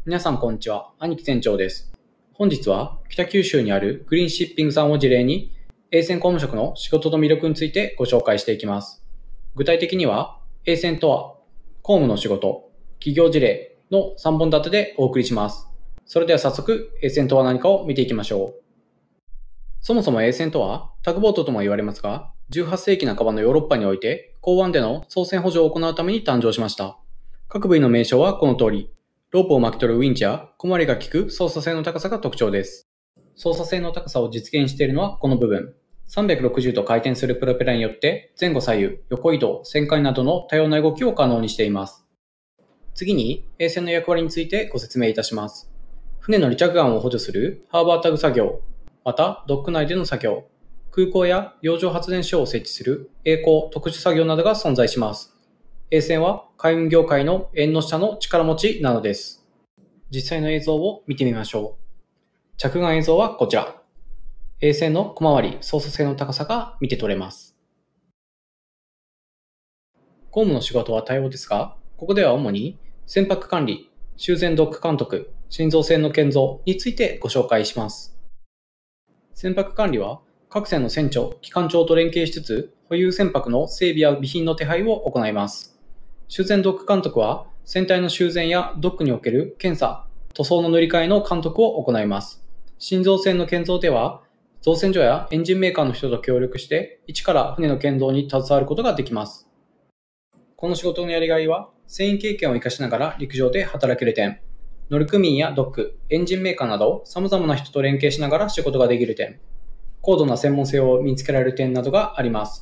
皆さんこんにちは。兄貴船長です。本日は北九州にあるグリーンシッピングさんを事例に、A船工務職の仕事と魅力についてご紹介していきます。具体的には、A船とは、工務の仕事、企業事例の3本立てでお送りします。それでは早速、A船とは何かを見ていきましょう。そもそも A船とは、タグボートとも言われますが、18世紀半ばのヨーロッパにおいて、港湾での操船補助を行うために誕生しました。各部位の名称はこの通り、ロープを巻き取るウィンチや小回りが利く操作性の高さが特徴です。操作性の高さを実現しているのはこの部分。360度回転するプロペラによって前後左右、横移動、旋回などの多様な動きを可能にしています。次に、A船の役割についてご説明いたします。船の離着岸を補助するハーバータグ作業、またドック内での作業、空港や洋上発電所を設置する曳航特殊作業などが存在します。A船は海運業界の縁の下の力持ちなのです。実際の映像を見てみましょう。着岸映像はこちら。A船の小回り、操作性の高さが見て取れます。工務の仕事は多様ですが、ここでは主に船舶管理、修繕ドック監督、新造船の建造についてご紹介します。船舶管理は各船の船長、機関長と連携しつつ、保有船舶の整備や備品の手配を行います。修繕ドック監督は、船体の修繕やドックにおける検査、塗装の塗り替えの監督を行います。新造船の建造では、造船所やエンジンメーカーの人と協力して、一から船の建造に携わることができます。この仕事のやりがいは、船員経験を生かしながら陸上で働ける点、乗組員やドック、エンジンメーカーなど、様々な人と連携しながら仕事ができる点、高度な専門性を身につけられる点などがあります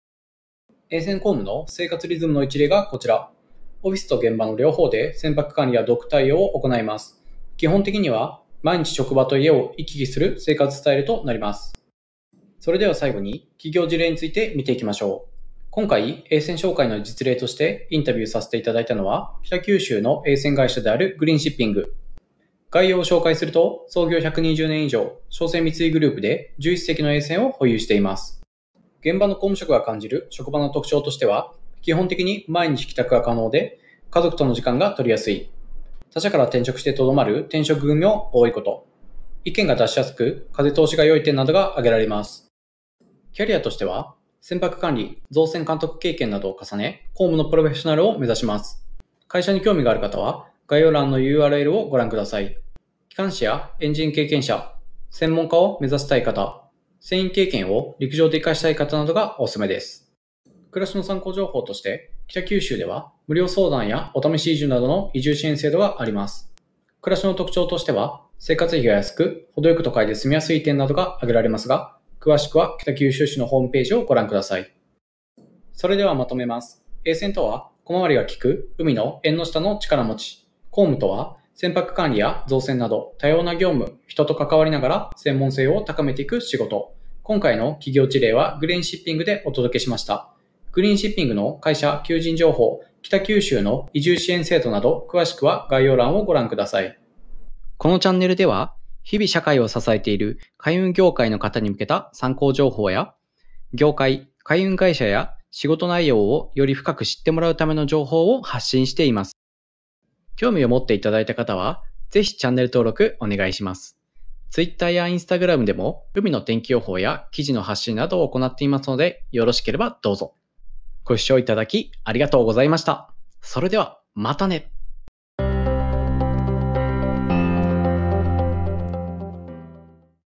。A船工務の生活リズムの一例がこちら。オフィスと現場の両方で船舶管理やドック対応を行います。基本的には毎日職場と家を行き来する生活スタイルとなります。それでは最後に企業事例について見ていきましょう。今回 A船紹介の実例としてインタビューさせていただいたのは北九州の A船会社であるグリーンシッピング。概要を紹介すると創業120年以上、商船三井グループで11隻の A船を保有しています。現場の工務職が感じる職場の特徴としては、基本的に毎日帰宅が可能で、家族との時間が取りやすい。他社から転職してとどまる転職組も多いこと。意見が出しやすく、風通しが良い点などが挙げられます。キャリアとしては、船舶管理、造船監督経験などを重ね、公務のプロフェッショナルを目指します。会社に興味がある方は、概要欄の URL をご覧ください。機関士やエンジン経験者、専門家を目指したい方、船員経験を陸上で活かしたい方などがおすすめです。暮らしの参考情報として、北九州では無料相談やお試し移住などの移住支援制度があります。暮らしの特徴としては、生活費が安く、程よく都会で住みやすい点などが挙げられますが、詳しくは北九州市のホームページをご覧ください。それではまとめます。A船とは、小回りが利く海の縁の下の力持ち。工務とは、船舶管理や造船など多様な業務、人と関わりながら専門性を高めていく仕事。今回の企業事例はグリーンシッピングでお届けしました。グリーンシッピングの会社求人情報、北九州の移住支援制度など詳しくは概要欄をご覧ください。このチャンネルでは日々社会を支えている海運業界の方に向けた参考情報や業界、海運会社や仕事内容をより深く知ってもらうための情報を発信しています。興味を持っていただいた方はぜひチャンネル登録お願いします。Twitter や Instagram でも海の天気予報や記事の発信などを行っていますのでよろしければどうぞ。ご視聴いただきありがとうございました。それではまたね。